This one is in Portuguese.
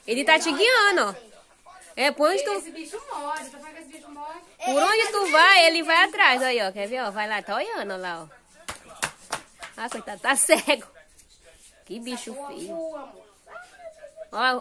Ele tá te guiando, ó. É, por onde tu... Esse bicho morde, tá falando que esse bicho morde? Por onde tu vai, ele vai atrás. Aí, ó. Quer ver, ó? Vai lá, tá olhando ó, lá, ó. Ah, coitado, tá cego. Que bicho feio. Ó,